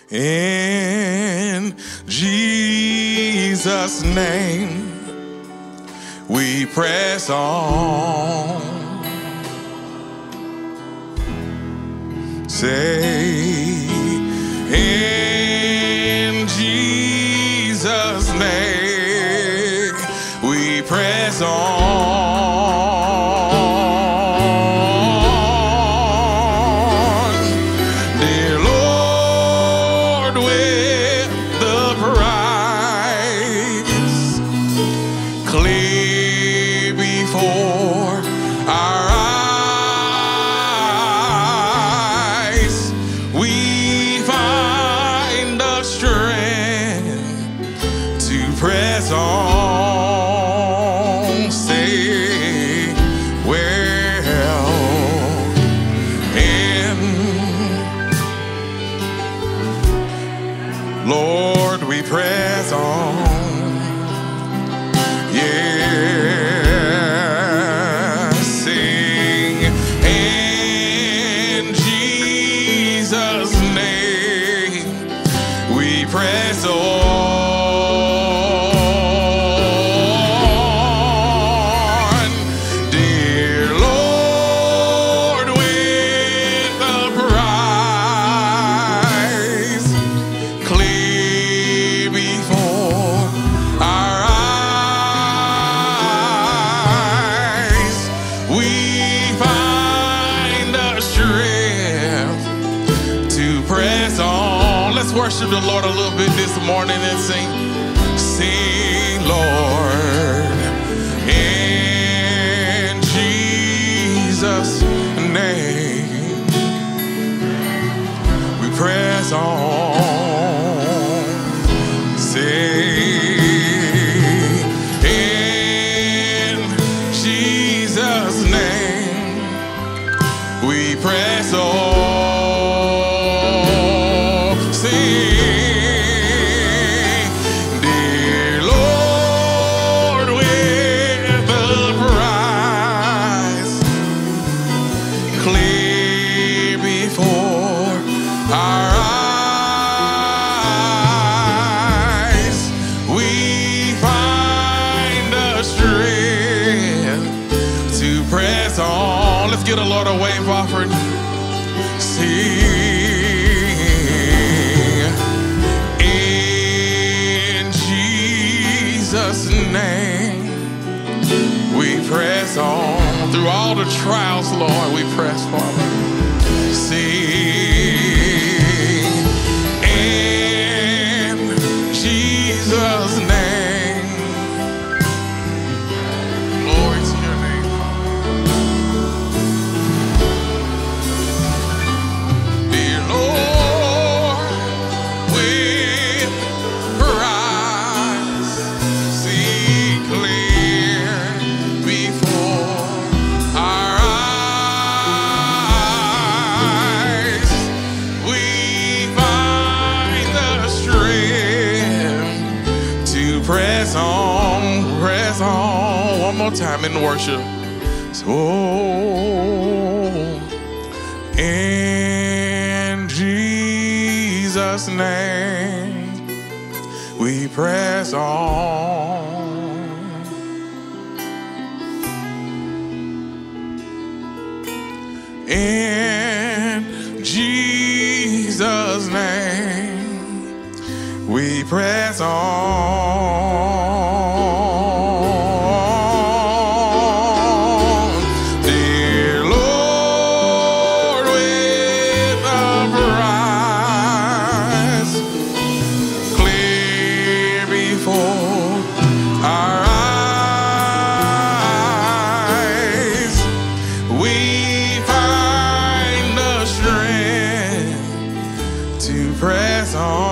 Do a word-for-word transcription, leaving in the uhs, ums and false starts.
In Jesus' name, we press on. Say, in Jesus' name, we press on. Dear Lord, with the prize clear before our eyes, we find the strength to press on. Say, well, in Lord, we press on. Yeah, sing, in Jesus' name, we press on. Dear Lord, with the prize clear before our eyes, we find the strength to press on. Let's worship the Lord a little bit this morning and sing, sing, Lord, in Jesus' name, we press on. Say, in Jesus' name, we press on. Sing, dear Lord, with the prize clear before our eyes, we find the strength to press on. Let's get a Lord a wave offering. Sing, in Jesus' name, we press on. Through all the trials, Lord, we press forward. Sing, in Jesus' name. Glory to your name, dear Lord, with prize see clear before our eyes, we find the strength to press on, press on. One more time in worship. So, in Jesus' name, we press on. In Jesus' name, we press on. Dear Lord, with the prize clear before our eyes, we find the strength to press on.